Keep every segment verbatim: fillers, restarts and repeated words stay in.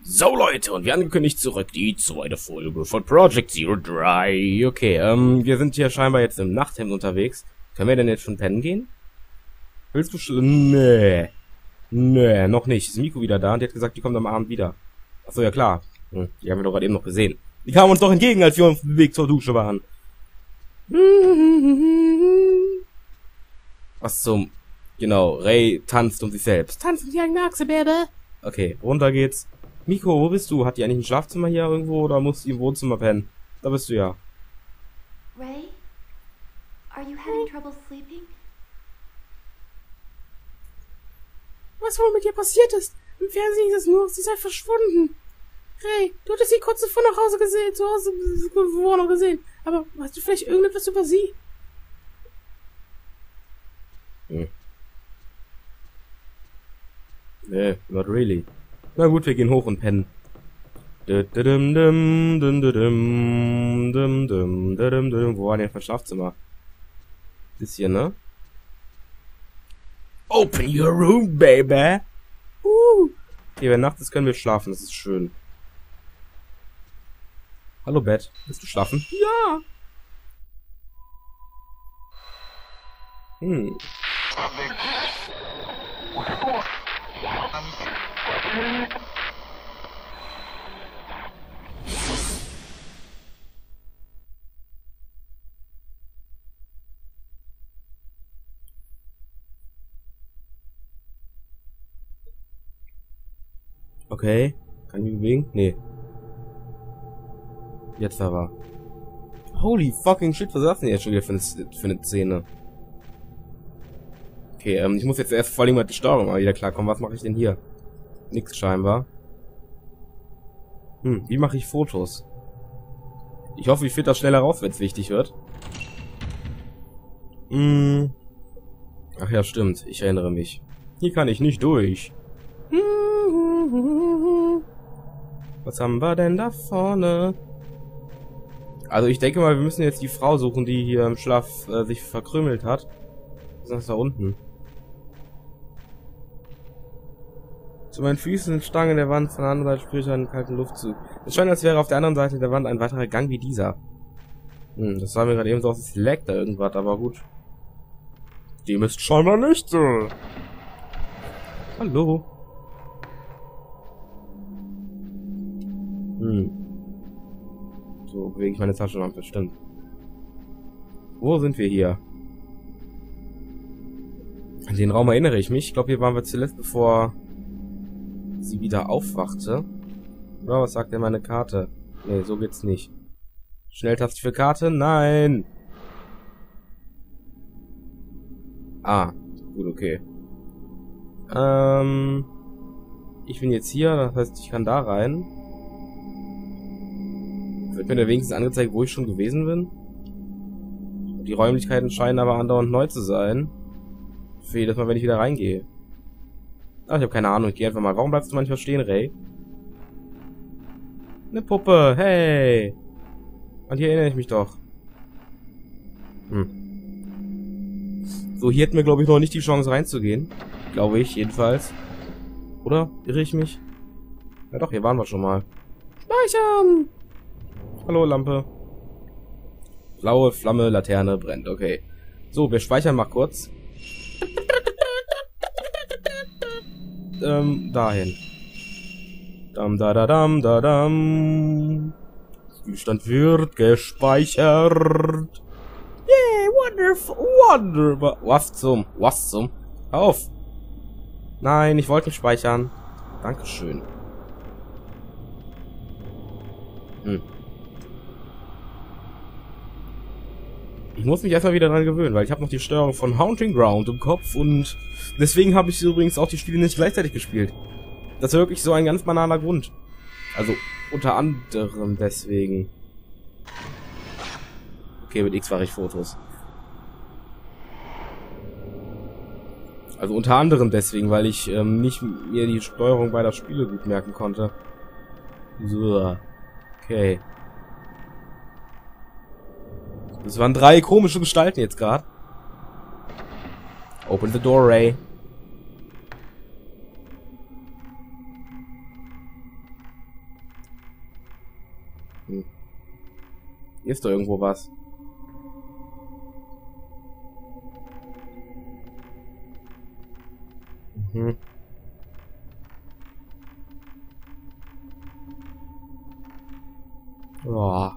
So Leute, und wie angekündigt zurück die zweite Folge von Project Zero drei. Okay, ähm, wir sind hier scheinbar jetzt im Nachthemd unterwegs. Können wir denn jetzt schon pennen gehen? Willst du schon? Nee. Nee, noch nicht. Ist Miko wieder da und die hat gesagt, die kommt am Abend wieder. Achso, ja klar. Hm, die haben wir doch gerade eben noch gesehen. Die kamen uns doch entgegen, als wir auf dem Weg zur Dusche waren. Was zum... Genau, Ray tanzt um sich selbst. Tanzen die eigene Achse, Baby. Okay, runter geht's. Miko, wo bist du? Hat die eigentlich ein Schlafzimmer hier irgendwo oder muss die im Wohnzimmer pennen? Da bist du ja. Ray? Are you having trouble sleeping? Was wohl mit ihr passiert ist? Im Fernsehen ist es nur, sie sei verschwunden. Ray, du hattest sie kurz zuvor nach Hause gesehen, zu Hause vor noch gesehen. Aber weißt du vielleicht irgendetwas über sie? Hm. Nee, not really. Na gut, wir gehen hoch und pennen. Wo war denn das Schlafzimmer? Das hier, ne? Open your room, baby! Uh. Okay, wenn Nacht ist, können wir schlafen. Das ist schön. Hallo, Bett. Willst du schlafen? Ja! Hm. Okay. Kann ich mich bewegen? Nee. Jetzt aber. Holy fucking shit, was ist das denn jetzt schon wieder für eine, für eine Szene? Okay, ähm, ich muss jetzt erst vor allem mit der Steuerung mal wieder klarkommen. Was mache ich denn hier? Nix scheinbar. Hm, wie mache ich Fotos? Ich hoffe, ich finde das schneller raus, wenn es wichtig wird. Hm. Ach ja, stimmt. Ich erinnere mich. Hier kann ich nicht durch. Was haben wir denn da vorne? Also ich denke mal, wir müssen jetzt die Frau suchen, die hier im Schlaf äh, sich verkrümelt hat. Was ist das da unten? Zu meinen Füßen sind Stangen in der Wand, von der anderen Seite spüre ich einen kalten Luftzug. Es scheint, als wäre auf der anderen Seite der Wand ein weiterer Gang wie dieser. Hm, das sah mir gerade eben so aus, es leckt da irgendwas, aber gut. Dem ist scheinbar nicht so. Hallo. Hm. So bewege ich meine Taschenlampe, stimmt. Wo sind wir hier? An den Raum erinnere ich mich. Ich glaube, hier waren wir zuletzt, bevor sie wieder aufwachte. Oder was sagt denn meine Karte? Nee, so geht's nicht. Schnelltaste für Karte? Nein! Ah, gut, okay. Ähm... Ich bin jetzt hier, das heißt, ich kann da rein. Wird mir da wenigstens angezeigt, wo ich schon gewesen bin? Die Räumlichkeiten scheinen aber andauernd neu zu sein. Für jedes Mal, wenn ich wieder reingehe. Ach, ich habe keine Ahnung, ich gehe einfach mal. Warum bleibst du manchmal stehen, Ray? Eine Puppe, hey! Und hier erinnere ich mich doch. Hm. So, hier hätten wir, glaube ich, noch nicht die Chance reinzugehen. Glaube ich, jedenfalls. Oder? Irre ich mich? Ja doch, hier waren wir schon mal. Speichern! Hallo, Lampe. Blaue Flamme, Laterne, brennt, okay. So, wir speichern mal kurz. Ähm, dahin. Dam, da, da, dam, da, dam. Spielstand wird gespeichert. Yeah, wonderful, wonderful. Was zum, was zum? Hör auf. Nein, ich wollte nicht speichern. Dankeschön. Hm. Ich muss mich erstmal wieder dran gewöhnen, weil ich habe noch die Steuerung von Haunting Ground im Kopf und deswegen habe ich übrigens auch die Spiele nicht gleichzeitig gespielt. Das ist wirklich so ein ganz banaler Grund. Also unter anderem deswegen. Okay, mit X mache ich Fotos. Also unter anderem deswegen, weil ich ähm, nicht mir die Steuerung beider Spiele gut merken konnte. So. Okay. Das waren drei komische Gestalten jetzt gerade. Open the door, Ray. Hm. Hier ist doch irgendwo was. Mhm. Oh.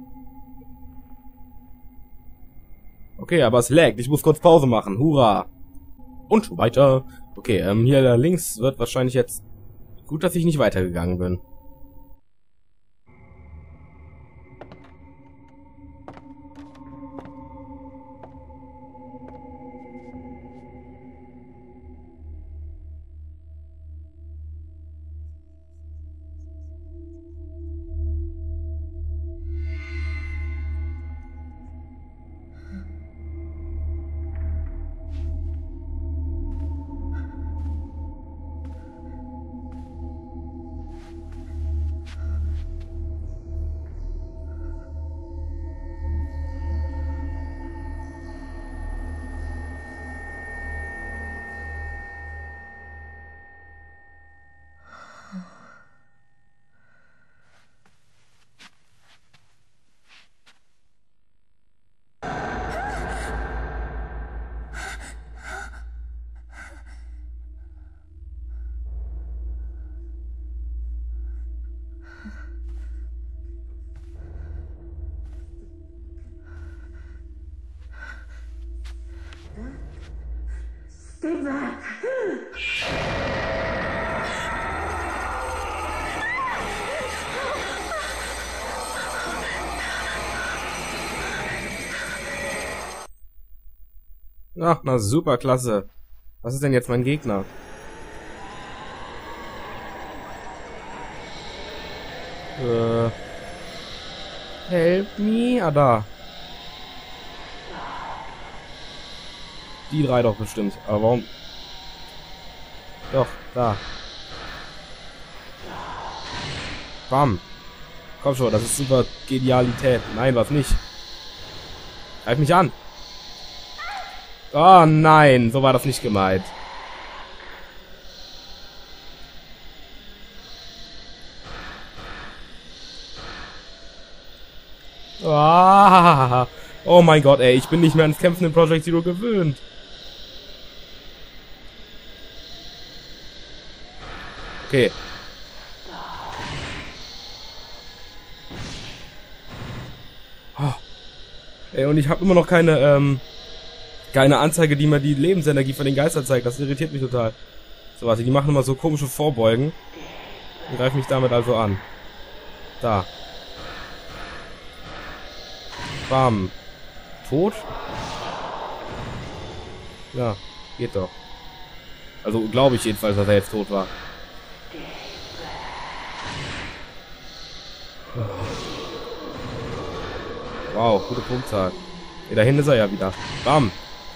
Okay, aber es laggt. Ich muss kurz Pause machen. Hurra! Und weiter. Okay, ähm, hier links wird wahrscheinlich jetzt... Gut, dass ich nicht weitergegangen bin. Stay back. Ach, na super, klasse. Was ist denn jetzt mein Gegner? Äh. Help me. Ah, da. Die drei doch bestimmt. Aber warum? Doch, da. Bam. Komm schon, das ist super Genialität. Nein, was nicht. Greif mich an. Oh nein, so war das nicht gemeint. Ah, oh mein Gott, ey, ich bin nicht mehr ans Kämpfen in Project Zero gewöhnt. Okay. Oh. Ey, und ich habe immer noch keine, ähm, keine Anzeige, die mir die Lebensenergie von den Geistern zeigt. Das irritiert mich total. So, warte, die machen immer so komische Vorbeugen. Und greifen mich damit also an. Da. Bam. Tot? Ja, geht doch. Also glaube ich jedenfalls, dass er jetzt tot war. Wow, gute Punktzahl. Hey, da hinten ist er ja wieder. Bam.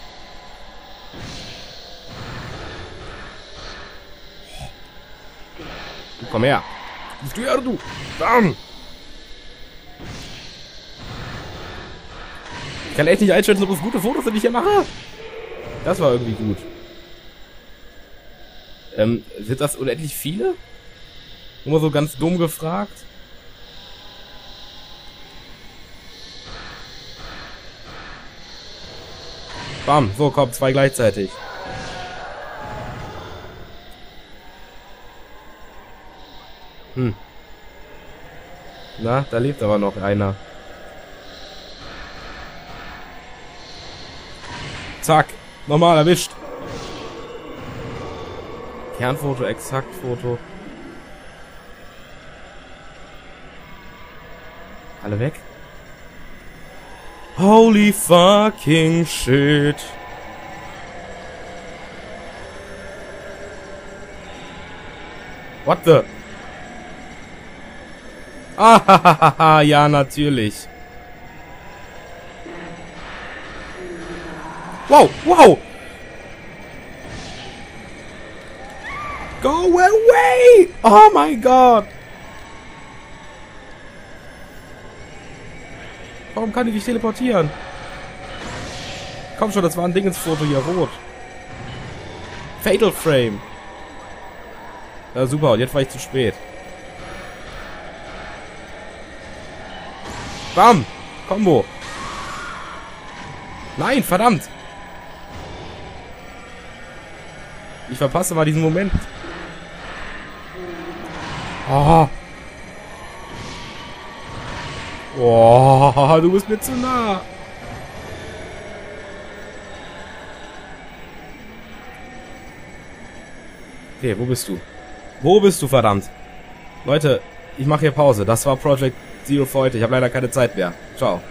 Du, komm her. Du, ja, du. Bam. Ich kann echt nicht einschätzen, ob es gute Fotos sind, die ich hier mache. Das war irgendwie gut. Ähm, sind das unendlich viele? Nur so ganz dumm gefragt. Bam, so, komm, zwei gleichzeitig. Hm. Na, da lebt aber noch einer. Zack, normal erwischt. Kernfoto, Exaktfoto. Alle weg? Holy fucking shit. What the? Ah, ja, natürlich. Wow, wow. Go away. Oh mein Gott. Warum kann ich dich teleportieren? Komm schon, das war ein Dingensfoto hier, rot. Fatal Frame. Ja, super, und jetzt war ich zu spät. Bam! Combo! Nein, verdammt! Ich verpasse mal diesen Moment. Oh. Oh, du bist mir zu nah. Okay, wo bist du? Wo bist du, verdammt? Leute, ich mache hier Pause. Das war Project Zero für heute. Ich habe leider keine Zeit mehr. Ciao.